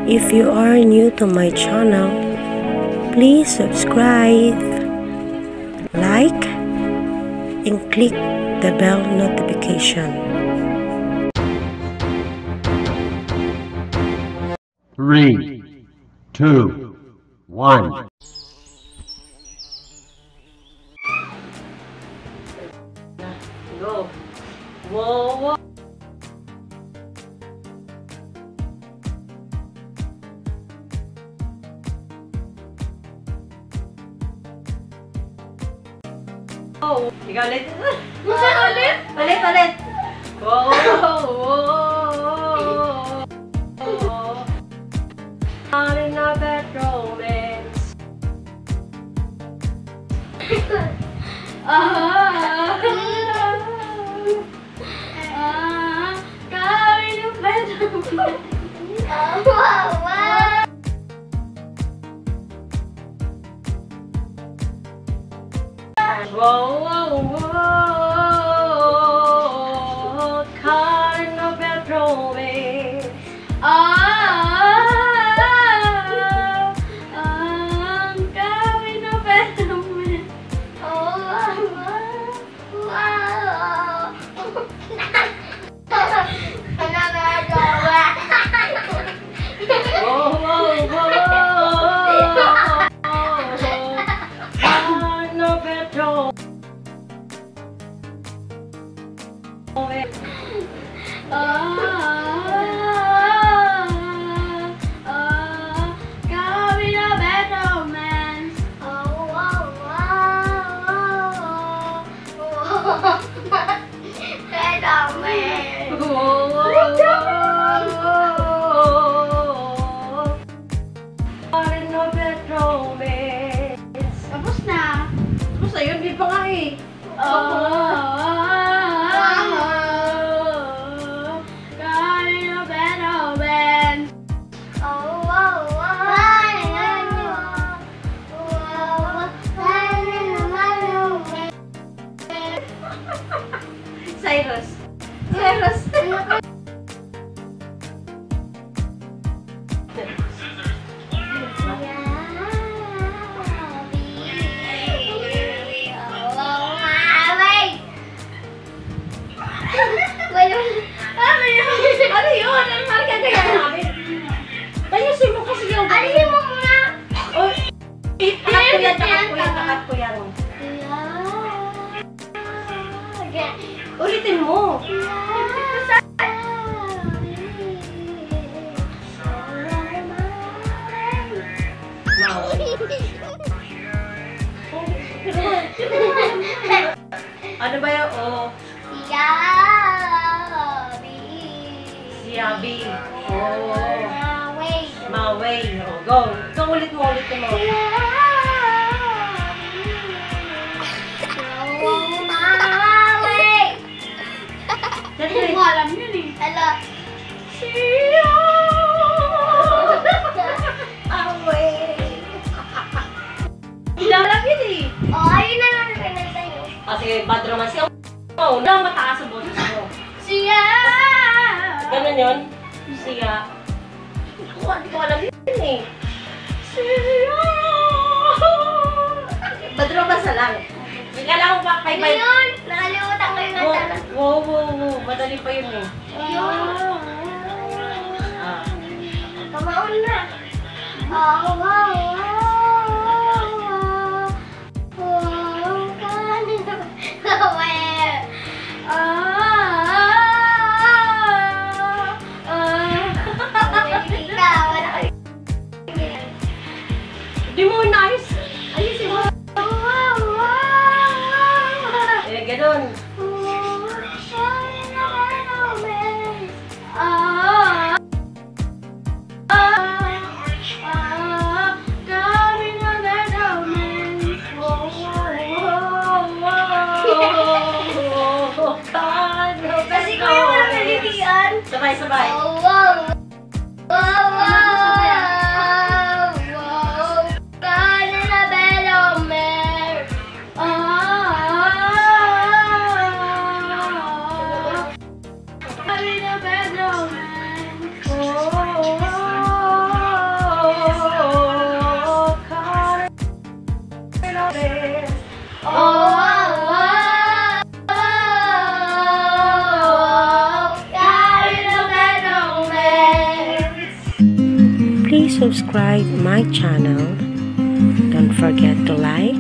If you are new to my channel, please subscribe, like, and click the bell notification. 3, 2, 1. Go. Whoa, whoa. Oh, ikaw ulit. Ulit. Ulit. Whoa, whoa. Not in a bad romance. Whoa, whoa, whoa, caught in a bad romance. Caught in a bad romance. Whoa, whoa, whoa. Caught in a bad romance. Tapos na. Tapos na yun, di pa nga eh. Cyrus. Ano yun? Ano marka kaya namin? Ayusin mo kasi yung... Ayusin mo muna! Oh, takat ko yan. Ulitin mo! Ano ba yung o? Siyabi. Oh. Maway. Oh, go. Go ulit mo. Hindi mo alam yun eh. Hello. Away. Hindi alam yun eh. Oh, ayun na lang pinag sa'yo. Sige, bad romance siya. Oh, na mataas ang boses mo. Siya! Ganun yun? Siya. Hindi ko alam yun eh. Siya! Bad romance na lang. Hindi ka lang pa kay Bay. Yun! Nakalimutan ko yung nasa. Wow. Madali pa yun eh. Yun. Kamaon na. Di mo nice. Ayusin mo. Ganun. Kasi ko yung nalilihan. Sabay. subscribe my channel, don't forget to like,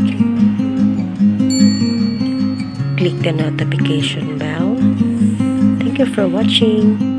click the notification bell. Thank you for watching.